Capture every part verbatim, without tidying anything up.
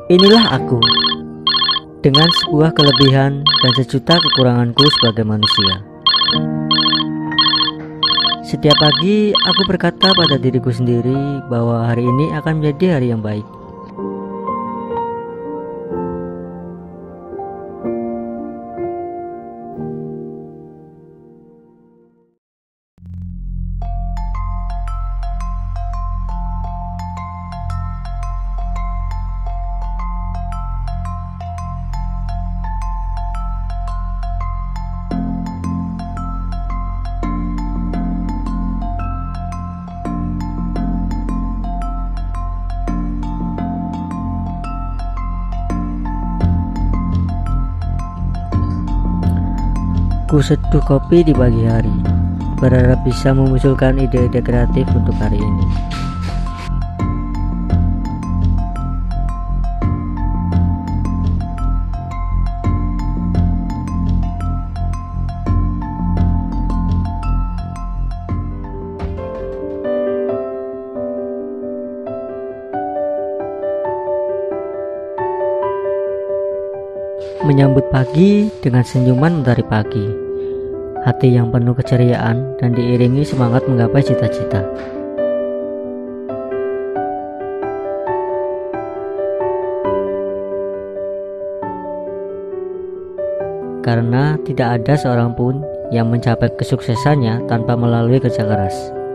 Inilah aku, dengan sebuah kelebihan dan sejuta kekuranganku sebagai manusia. Setiap pagi aku berkata pada diriku sendiri bahwa hari ini akan menjadi hari yang baik. Ku seduh kopi di pagi hari, berharap bisa memunculkan ide-ide kreatif untuk hari ini. Menyambut pagi dengan senyuman mentari pagi, hati yang penuh keceriaan dan diiringi semangat menggapai cita-cita. Karena tidak ada seorang pun yang mencapai kesuksesannya tanpa melalui kerja keras.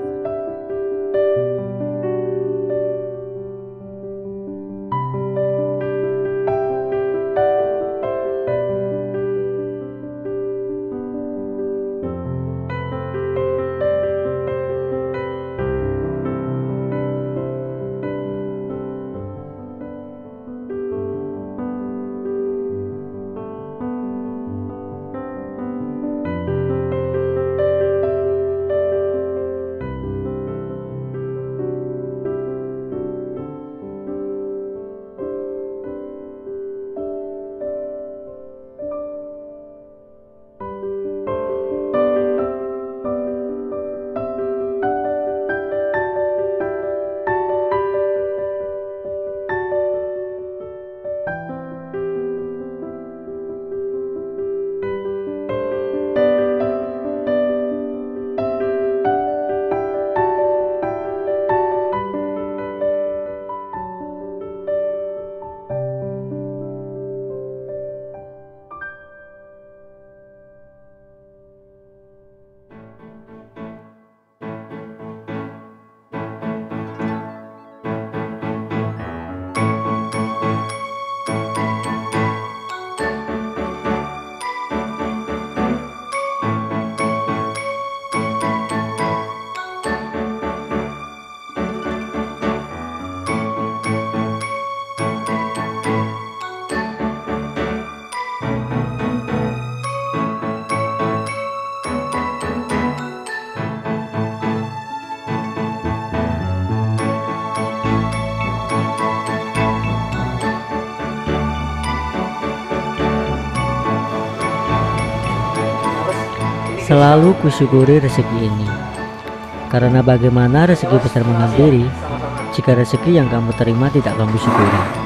Selalu kusyukuri rezeki ini, karena bagaimana rezeki besar menghampiri jika rezeki yang kamu terima tidak kamu syukuri.